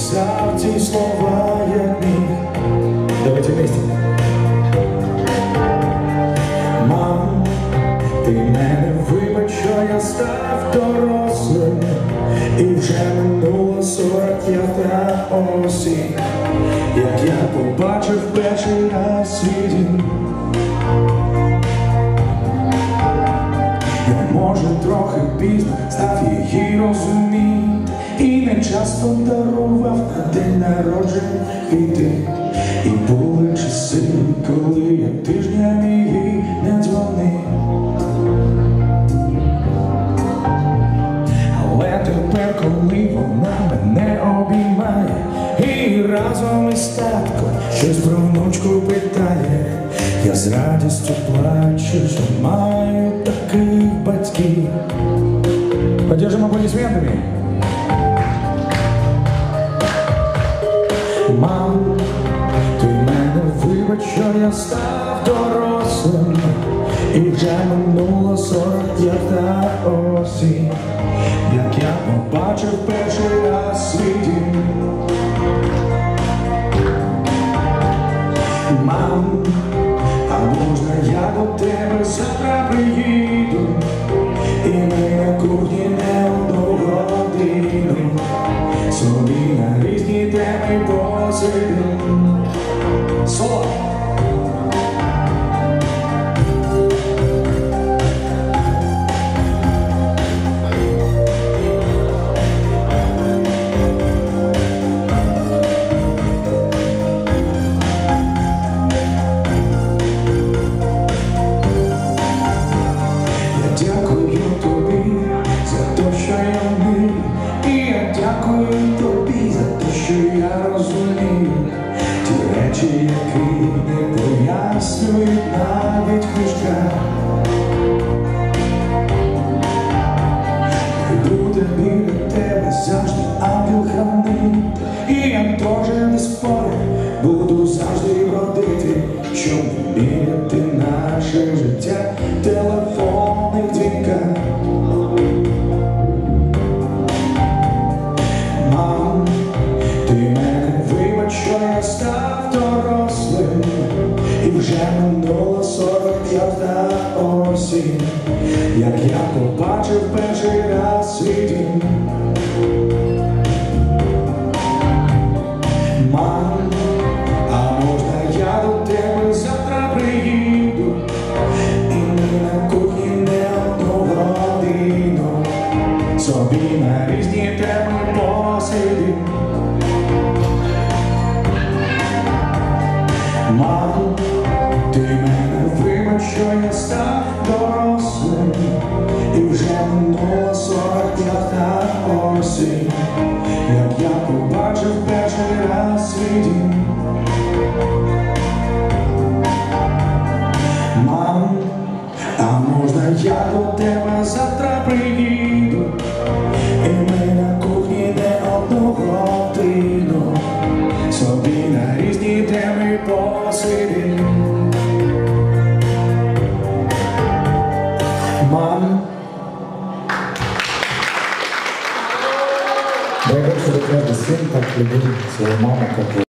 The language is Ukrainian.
записав ці слова, як міг. Давайте вместе. Мам, ти мене вибач, що я став дорослим, і вже минуло 45-та осінь, як я побачив перший раз свій дім. Я, може, трохи пізно став її розуміти, і не часто дарував на день народження квіти. І були часи, коли я тижнями їй не дзвонив. Але тепер, коли вона мене обіймає і разом із татком щось про внучку питає, я з радістю плачу, що маю таких батьків. Поддержим аплодисментами. Мам, ти мене вибач, що я став дорослим, і вже минуло 45-та осінь, як я побачив перший раз свій дім. Мам, а можна я до тебе завтра приїду, і ми на кухні не одну годину собі на різні теми посидимо. Соло! Дякую тобі за те, що я вмію, і я дякую тобі за те, що я розумію ті речі, які не пояснюють навіть книжка. Буде біля тебе завжди ангел-хранитель, і я теж не спорю, буду завжди родити, щоб міряти наше життя телефонних дзвінках. Мам, ти мене вибач, що я став дорослим, і вже минуло 45-та осінь, як я побачив перший раз свій дім. Мам, а можна я до тебе завтра приїду, і ми на кухні не одну годину собі на різні теми посидим. Мам, ти мене вибач, що я став дорослим, і вже минуло 45-та осінь, як я побачив перший раз свій дім. Мам, а можна я до тебе завтра приїду, і ми на кухні не одну годину собі на різні теми посидим. Мам, дай Бог, чтобы каждый сын так любил свою маму, как